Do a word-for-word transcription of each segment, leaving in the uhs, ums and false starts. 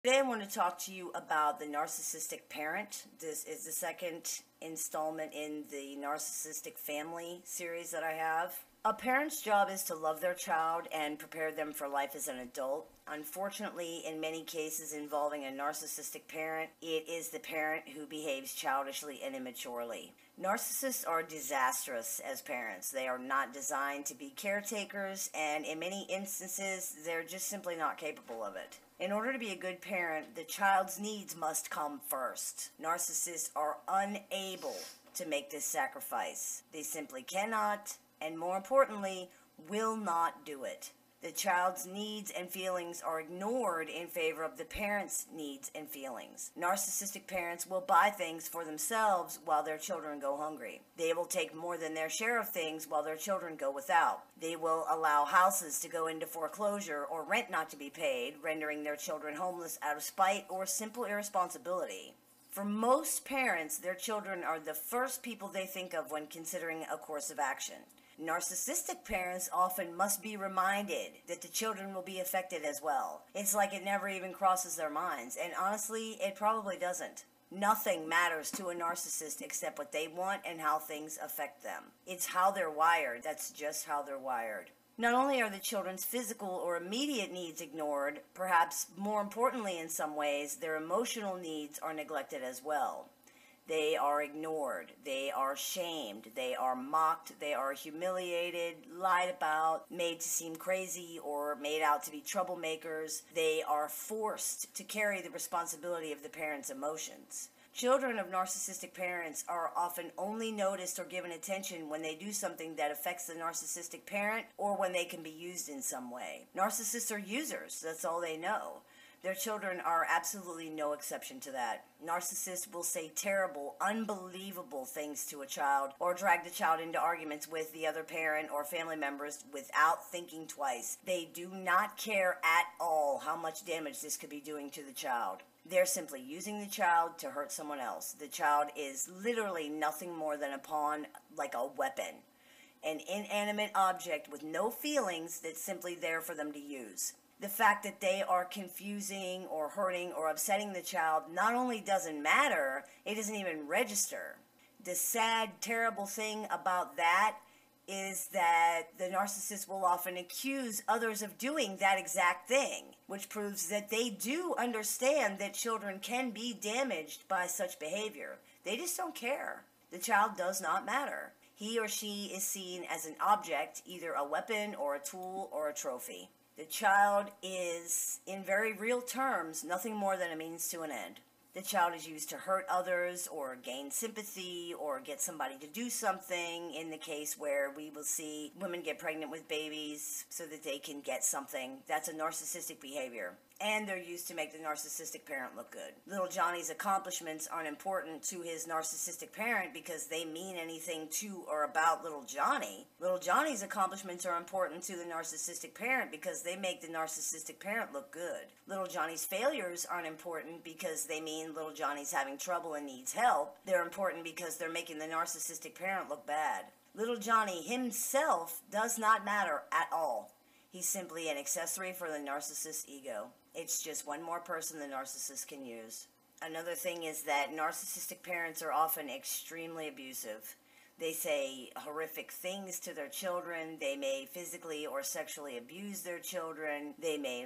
Today I want to talk to you about the narcissistic parent. This is the second installment in the narcissistic family series that I have. A parent's job is to love their child and prepare them for life as an adult. Unfortunately, in many cases involving a narcissistic parent, it is the parent who behaves childishly and immaturely. Narcissists are disastrous as parents. They are not designed to be caretakers, and in many instances, they're just simply not capable of it. In order to be a good parent, the child's needs must come first. Narcissists are unable to make this sacrifice. They simply cannot, and more importantly, will not do it. The child's needs and feelings are ignored in favor of the parent's needs and feelings. Narcissistic parents will buy things for themselves while their children go hungry. They will take more than their share of things while their children go without. They will allow houses to go into foreclosure or rent not to be paid, rendering their children homeless out of spite or simple irresponsibility. For most parents, their children are the first people they think of when considering a course of action. Narcissistic parents often must be reminded that the children will be affected as well. It's like it never even crosses their minds, and honestly, it probably doesn't. Nothing matters to a narcissist except what they want and how things affect them. It's how they're wired. That's just how they're wired. Not only are the children's physical or immediate needs ignored, perhaps more importantly in some ways, their emotional needs are neglected as well. They are ignored, they are shamed, they are mocked, they are humiliated, lied about, made to seem crazy, or made out to be troublemakers. They are forced to carry the responsibility of the parent's emotions. Children of narcissistic parents are often only noticed or given attention when they do something that affects the narcissistic parent or when they can be used in some way. Narcissists are users, that's all they know. Their children are absolutely no exception to that. Narcissists will say terrible, unbelievable things to a child or drag the child into arguments with the other parent or family members without thinking twice. They do not care at all how much damage this could be doing to the child. They're simply using the child to hurt someone else. The child is literally nothing more than a pawn, like a weapon. An inanimate object with no feelings that's simply there for them to use. The fact that they are confusing or hurting or upsetting the child not only doesn't matter, it doesn't even register. The sad, terrible thing about that is that the narcissist will often accuse others of doing that exact thing, which proves that they do understand that children can be damaged by such behavior. They just don't care. The child does not matter. He or she is seen as an object, either a weapon or a tool or a trophy. The child is, in very real terms, nothing more than a means to an end. The child is used to hurt others or gain sympathy or get somebody to do something, in the case where we will see women get pregnant with babies so that they can get something. That's a narcissistic behavior. And they're used to make the narcissistic parent look good. Little Johnny's accomplishments aren't important to his narcissistic parent because they mean anything to or about little Johnny. Little Johnny's accomplishments are important to the narcissistic parent because they make the narcissistic parent look good. Little Johnny's failures aren't important because they mean little Johnny's having trouble and needs help. They're important because they're making the narcissistic parent look bad. Little Johnny himself does not matter at all. He's simply an accessory for the narcissist's ego. It's just one more person the narcissist can use. Another thing is that narcissistic parents are often extremely abusive. They say horrific things to their children. They may physically or sexually abuse their children. They may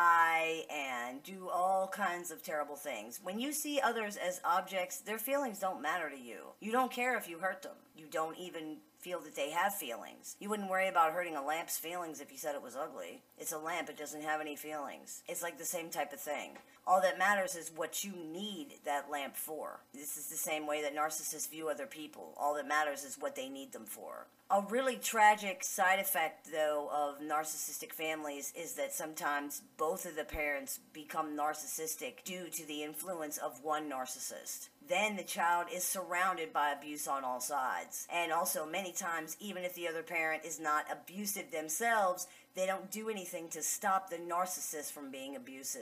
lie and do all kinds of terrible things. When you see others as objects, their feelings don't matter to you. You don't care if you hurt them. You don't even feel that they have feelings. You wouldn't worry about hurting a lamp's feelings if you said it was ugly. It's a lamp, it doesn't have any feelings. It's like the same type of thing. All that matters is what you need that lamp for. This is the same way that narcissists view other people. All that matters is what they need them for. A really tragic side effect, though, of narcissistic families is that sometimes both of the parents become narcissistic due to the influence of one narcissist. Then the child is surrounded by abuse on all sides. And also, many times, even if the other parent is not abusive themselves, they don't do anything to stop the narcissist from being abusive.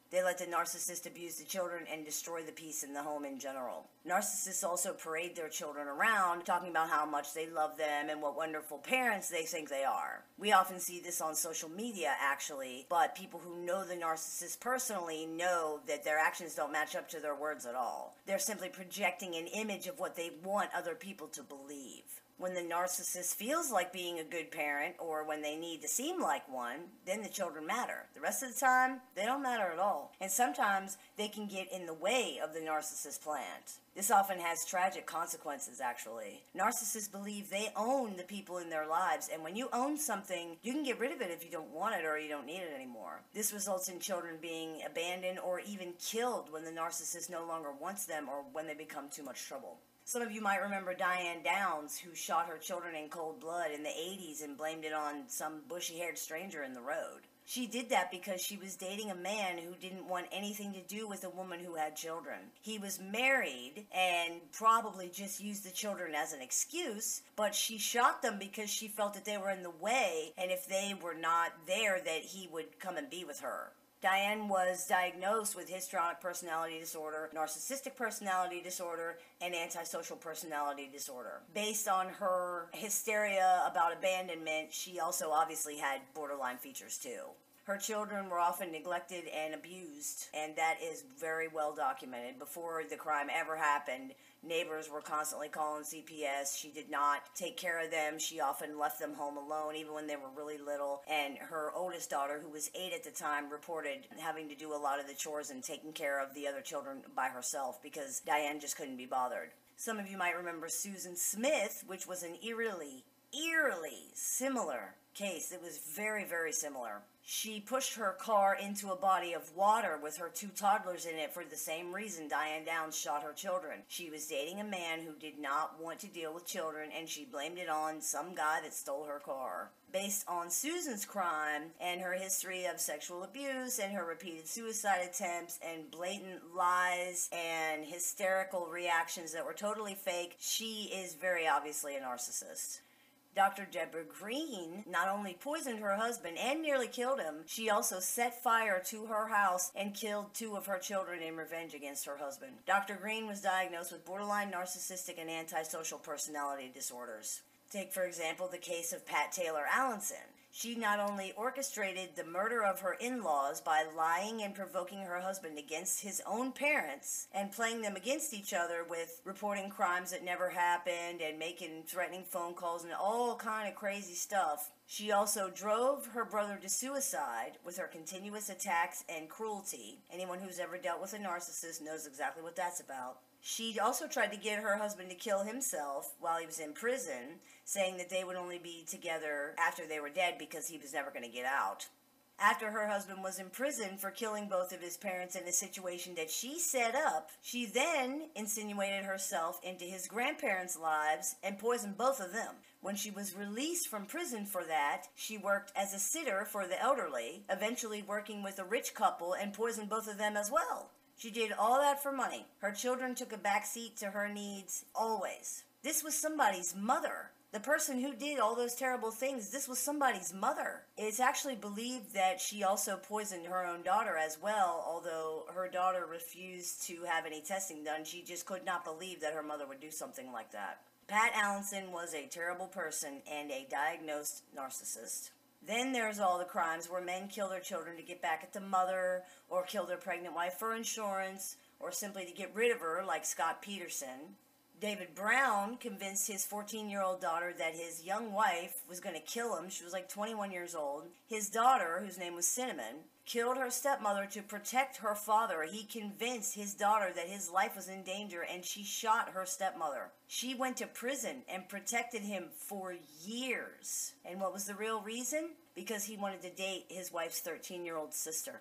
They let the narcissist abuse the children and destroy the peace in the home in general. Narcissists also parade their children around, talking about how much they love them and what wonderful parents they think they are. We often see this on social media, actually, but people who know the narcissist personally know that their actions don't match up to their words at all. They're simply projecting an image of what they want other people to believe. When the narcissist feels like being a good parent, or when they need to seem like one, then the children matter. The rest of the time, they don't matter at all. And sometimes they can get in the way of the narcissist plan. This often has tragic consequences, actually. Narcissists believe they own the people in their lives, and when you own something, you can get rid of it if you don't want it or you don't need it anymore. This results in children being abandoned or even killed when the narcissist no longer wants them or when they become too much trouble. Some of you might remember Diane Downs, who shot her children in cold blood in the eighties and blamed it on some bushy-haired stranger in the road. She did that because she was dating a man who didn't want anything to do with a woman who had children. He was married and probably just used the children as an excuse, but she shot them because she felt that they were in the way, and if they were not there, that he would come and be with her. Diane was diagnosed with histrionic personality disorder, narcissistic personality disorder, and antisocial personality disorder. Based on her hysteria about abandonment, she also obviously had borderline features too. Her children were often neglected and abused, and that is very well documented. Before the crime ever happened, neighbors were constantly calling C P S. She did not take care of them. She often left them home alone, even when they were really little. And her oldest daughter, who was eight at the time, reported having to do a lot of the chores and taking care of the other children by herself because Diane just couldn't be bothered. Some of you might remember Susan Smith, which was an eerily, eerily similar case. It was very, very similar. She pushed her car into a body of water with her two toddlers in it for the same reason Diane Downs shot her children. She was dating a man who did not want to deal with children, and she blamed it on some guy that stole her car. Based on Susan's crime and her history of sexual abuse and her repeated suicide attempts and blatant lies and hysterical reactions that were totally fake, she is very obviously a narcissist. Doctor Deborah Green not only poisoned her husband and nearly killed him, she also set fire to her house and killed two of her children in revenge against her husband. Doctor Green was diagnosed with borderline narcissistic and antisocial personality disorders. Take, for example, the case of Pat Taylor Allenson. She not only orchestrated the murder of her in-laws by lying and provoking her husband against his own parents and playing them against each other with reporting crimes that never happened and making threatening phone calls and all kind of crazy stuff. She also drove her brother to suicide with her continuous attacks and cruelty. Anyone who's ever dealt with a narcissist knows exactly what that's about. She also tried to get her husband to kill himself while he was in prison, saying that they would only be together after they were dead because he was never going to get out. After her husband was in prison for killing both of his parents in a situation that she set up, she then insinuated herself into his grandparents' lives and poisoned both of them. When she was released from prison for that, she worked as a sitter for the elderly, eventually working with a rich couple and poisoned both of them as well. She did all that for money. Her children took a back seat to her needs, always. This was somebody's mother. The person who did all those terrible things, this was somebody's mother. It's actually believed that she also poisoned her own daughter as well, although her daughter refused to have any testing done. She just could not believe that her mother would do something like that. Pat Allenson was a terrible person and a diagnosed narcissist. Then there's all the crimes where men kill their children to get back at the mother, or kill their pregnant wife for insurance, or simply to get rid of her, like Scott Peterson. David Brown convinced his fourteen-year-old daughter that his young wife was going to kill him. She was like twenty-one years old. His daughter, whose name was Cinnamon, killed her stepmother to protect her father. He convinced his daughter that his life was in danger, and she shot her stepmother. She went to prison and protected him for years. And what was the real reason? Because he wanted to date his wife's thirteen-year-old sister.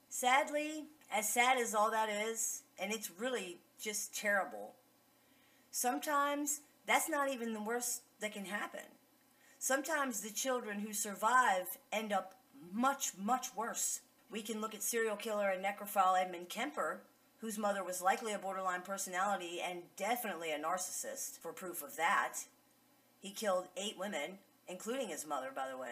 Sadly, as sad as all that is, and it's really just terrible, sometimes that's not even the worst that can happen. Sometimes the children who survive end up much, much worse. We can look at serial killer and necrophile Edmund Kemper, whose mother was likely a borderline personality and definitely a narcissist, for proof of that. He killed eight women, including his mother, by the way.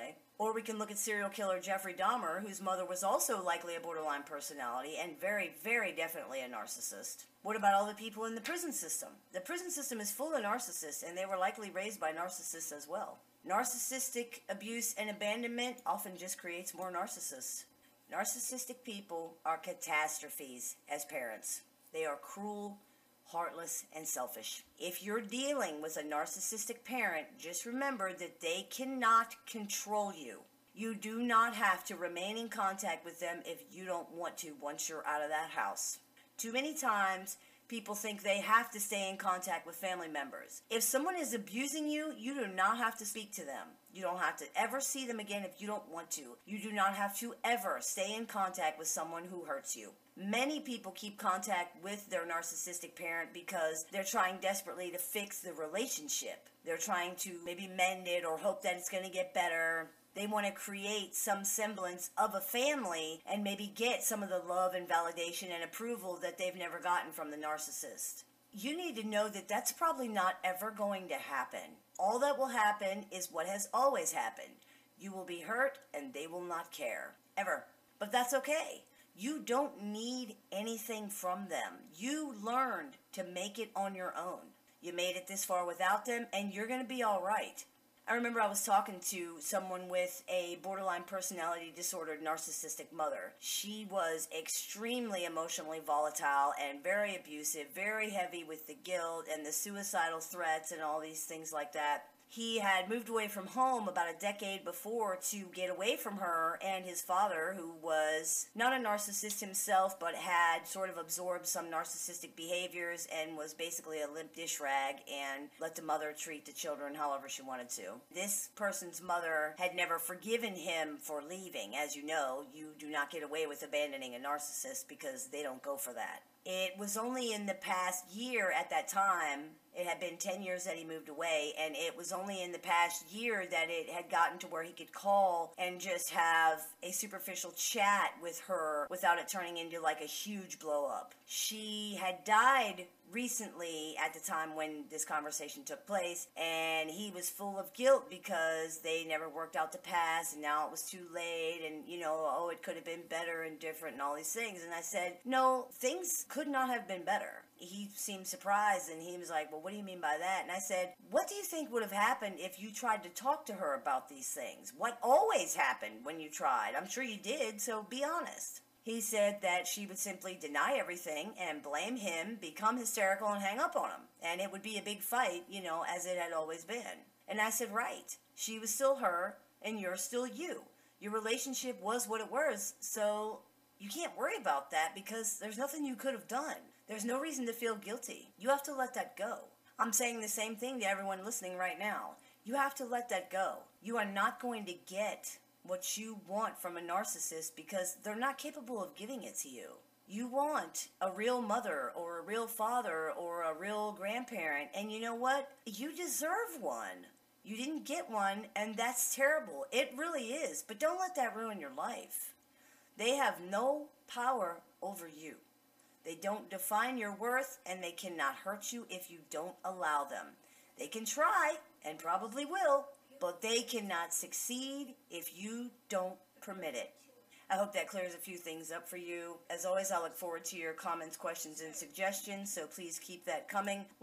Or we can look at serial killer Jeffrey Dahmer, whose mother was also likely a borderline personality and very, very definitely a narcissist. What about all the people in the prison system? The prison system is full of narcissists, and they were likely raised by narcissists as well. Narcissistic abuse and abandonment often just creates more narcissists. Narcissistic people are catastrophes as parents. They are cruel, heartless, and selfish. If you're dealing with a narcissistic parent, just remember that they cannot control you. You do not have to remain in contact with them if you don't want to once you're out of that house. Too many times, people think they have to stay in contact with family members. If someone is abusing you, you do not have to speak to them. You don't have to ever see them again if you don't want to. You do not have to ever stay in contact with someone who hurts you. Many people keep contact with their narcissistic parent because they're trying desperately to fix the relationship. They're trying to maybe mend it or hope that it's going to get better. They want to create some semblance of a family and maybe get some of the love and validation and approval that they've never gotten from the narcissist. You need to know that that's probably not ever going to happen. All that will happen is what has always happened. You will be hurt and they will not care. Ever. But that's okay. You don't need anything from them. You learned to make it on your own. You made it this far without them, and you're going to be all right. I remember I was talking to someone with a borderline personality disordered narcissistic mother. She was extremely emotionally volatile and very abusive, very heavy with the guilt and the suicidal threats and all these things like that. He had moved away from home about a decade before to get away from her and his father, who was not a narcissist himself, but had sort of absorbed some narcissistic behaviors and was basically a limp dish rag and let the mother treat the children however she wanted to. This person's mother had never forgiven him for leaving. As you know, you do not get away with abandoning a narcissist because they don't go for that. It was only in the past year at that time, it had been ten years that he moved away, and it was only in the past year that it had gotten to where he could call and just have a superficial chat with her without it turning into like a huge blow up. She had died recently at the time when this conversation took place, and he was full of guilt because they never worked out the past and now it was too late, and you know, oh, it could have been better and different and all these things. And I said, no, things could not have been better. He seemed surprised and he was like, well, what do you mean by that? And I said, what do you think would have happened if you tried to talk to her about these things? What always happened when you tried? I'm sure you did, so be honest. He said that she would simply deny everything and blame him, become hysterical, and hang up on him. And it would be a big fight, you know, as it had always been. And I said, right. She was still her, and you're still you. Your relationship was what it was, so you can't worry about that because there's nothing you could have done. There's no reason to feel guilty. You have to let that go. I'm saying the same thing to everyone listening right now. You have to let that go. You are not going to get what you want from a narcissist because they're not capable of giving it to you. You want a real mother or a real father or a real grandparent, and you know what? You deserve one. You didn't get one, and that's terrible. It really is, but don't let that ruin your life. They have no power over you. They don't define your worth, and they cannot hurt you if you don't allow them. They can try, and probably will, but they cannot succeed if you don't permit it. I hope that clears a few things up for you. As always, I look forward to your comments, questions, and suggestions, so please keep that coming.